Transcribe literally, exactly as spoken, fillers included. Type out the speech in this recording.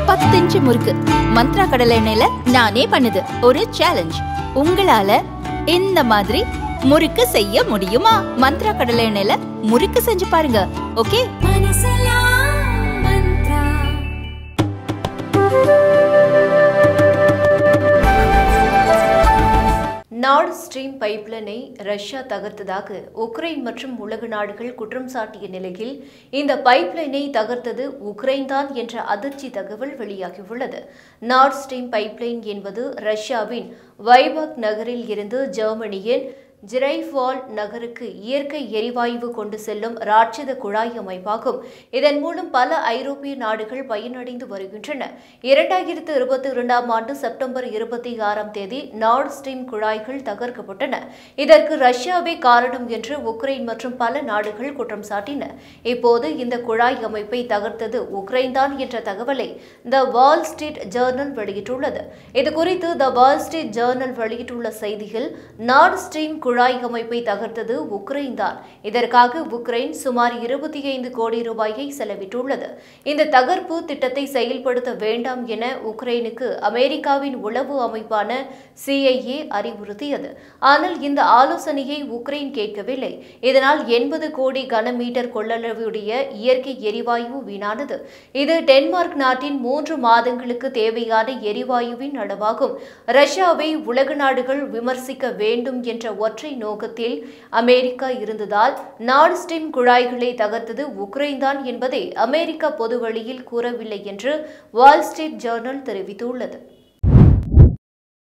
பத்து இன்ச்சு முறுக்கு மந்த்ரா கடலை எண்ணெயில நானே பண்ணுது ஒரு சேலஞ்ச். உங்களால இந்த மாதிரி முறுக்கு செய்ய முடியுமா? மந்த்ரா கடலை எண்ணெயில முறுக்கு செஞ்சு பாருங்க. ஓகே. நார்ட் ஸ்ட்ரீம் பைப்லைனை ரஷ்யா தகர்த்ததாக உக்ரைன் மற்றும் உலக நாடுகள் குற்றம் சாட்டிய நிலையில் இந்த பைப்லைனை தகர்த்தது உக்ரைன் தான் என்ற அதிர்ச்சி தகவல் வெளியாகியுள்ளது. நார்ட் ஸ்ட்ரீம் பைப்லைன் என்பது ரஷ்யாவின் வைபாக் நகரில் இருந்து ஜெர்மனியின் ஜிரைஃபால் நகருக்கு இயற்கை எரிவாயு கொண்டு செல்லும் ராட்சத குழாய் அமைப்பாகும். இதன் மூலம் பல ஐரோப்பிய நாடுகள் பயனடைந்து வருகின்றன. இரண்டாயிரத்து இருபத்தி இரண்டாம் ஆண்டு செப்டம்பர் இருபத்தி ஆறாம் தேதி நார்ட் ஸ்ட்ரீம் குழாய்கள் தகர்க்கப்பட்டன. இதற்கு ரஷ்யாவே காரணம் என்று உக்ரைன் மற்றும் பல நாடுகள் குற்றம் சாட்டின. இப்போது இந்த குழாய் அமைப்பை தகர்த்தது உக்ரைன் தான் என்ற தகவலை த வால் ஸ்ட்ரீட் ஜேர்னல் வெளியிட்டுள்ளது. இதுகுறித்து த வால் ஸ்ட்ரீட் ஜேர்னல் வெளியிட்டுள்ள செய்தியில், நார்ட் ஸ்ட்ரீம் குழாய் அமைப்பை தகர்த்தது உக்ரைன் தான். இதற்காக உக்ரைன் சுமார் இருபத்தி ஐந்து கோடி ரூபாயை செலவிட்டுள்ளது. இந்த தகர்ப்பு திட்டத்தை செயல்படுத்த வேண்டாம் என உக்ரைனுக்கு அமெரிக்காவின் உளவு அமைப்பான சிஐஏ அறிவுறுத்தியது. ஆனால் இந்த ஆலோசனையை உக்ரைன் கேட்கவில்லை. இதனால் எண்பது கோடி கனமீட்டர் கொள்ளளவுடைய இயற்கை எரிவாயு வீணானது. இது டென்மார்க் நாட்டின் மூன்று மாதங்களுக்கு தேவையான எரிவாயுவின் அளவாகும். ரஷ்யாவை உலக நாடுகள் விமர்சிக்க வேண்டும் என்ற ஒற்றை நோக்கத்தில் அமெரிக்கா இருந்ததால் நார்ட் ஸ்ட்ரீம் குழாய்களை தகர்த்தது உக்ரைன் தான் என்பதை அமெரிக்கா பொதுவெளியில் கூறவில்லை என்று வால் ஸ்ட்ரீட் ஜேர்னல் தெரிவித்துள்ளது.